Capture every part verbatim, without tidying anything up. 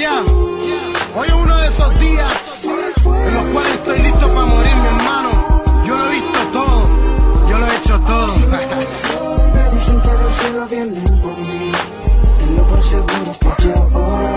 Yeah. Hoy es uno de esos días en los cuales estoy listo para morir, mi hermano. Yo lo he visto todo, yo lo he hecho todo. Me dicen que del cielo vienen por mí, tenlo por seguro que yo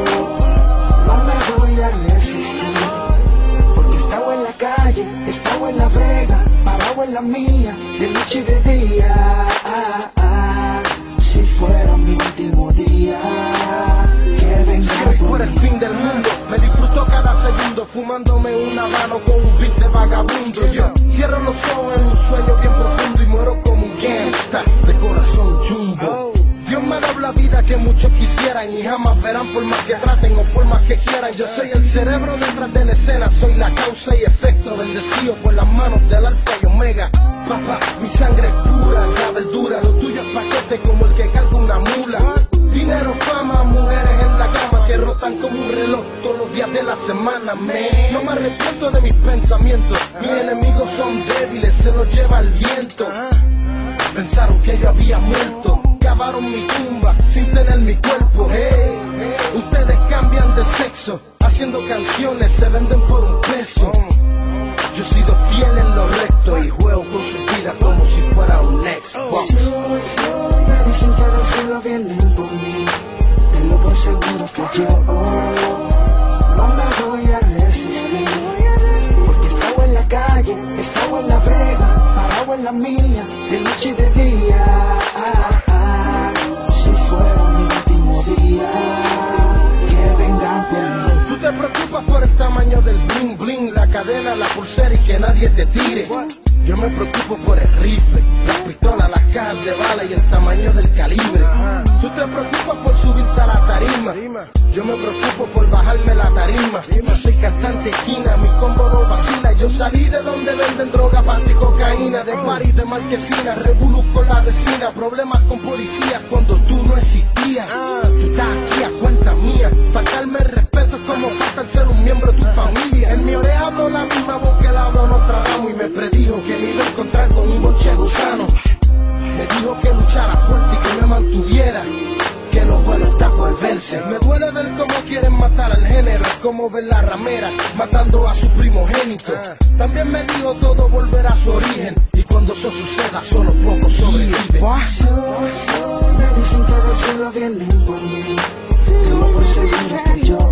no me voy a resistir, porque he estado en la calle, he estado en la brega, parado en la mía, de noche y de día. Ah, ah, si fuera mi último día, que venga. Si hoy fuera el fin del mundo, me disfruto cada segundo, fumándome un habano con un beat de vagabundo. Yo cierro los ojos en un sueño bien profundo y muero como un gangsta de corazón jumbo. Dios me da la vida que muchos quisieran y jamás verán por más que traten o por más que quieran. Yo soy el cerebro detrás de la escena, soy la causa y efecto, bendecido por las manos del alfa y omega. Papá, mi sangre es pura, la verdura, lo tuyo es paquete como el que carga una mula. Dinero, fama, mujeres en la cama que rotan como un reloj todos los días de la semana, man. No me arrepiento de mis pensamientos, mis enemigos son débiles, se los lleva el viento. Pensaron que yo había muerto, cavaron mi tumba sin tener mi cuerpo. Hey, ustedes cambian de sexo, haciendo canciones se venden por un peso. Yo he sido fiel en lo recto y juego con su vida como si fuera un Xbox. Me dicen que del cielo vienen por mí, tenlo por seguro que yo no me voy a resistir, porque he estado en la calle, he estado en la brega, parado en la mía, de noche y de día. Ah, ah, si fuera mi último día, que vengan por mí. Tú te preocupas por el tamaño del bling bling, la cadena, la pulsera y que nadie te tire. Yo me preocupo por el rifle, las pistolas, las cajas de bala y el tamaño del calibre. Tú te preocupas por subirte a la tarima, yo me preocupo por bajarme la tarima. Yo soy cantante esquina, mi combo no vacila. Yo salí de donde venden droga, pasta y cocaína, de party de marquesina, revolú con la vecina, problemas con policías cuando tú no existías. Tú estás aquí a cuenta mía, faltarme el respeto es como falta el ser un miembro de tu familia. En mi oreja hablo la misma voz que la hablo Nostradamus y me predijo que me iba a encontrar con un boche gusano. Me dijo que luchara fuerte y que me mantuviera, que lo bueno está por verse. Me duele ver cómo quieren matar al género, como ver la ramera matando a su primogénito. También me dijo todo volverá a su origen, y cuando eso suceda solo pocos sobreviven. Me dicen que del cielo vienen por mí, tengo por seguro que yo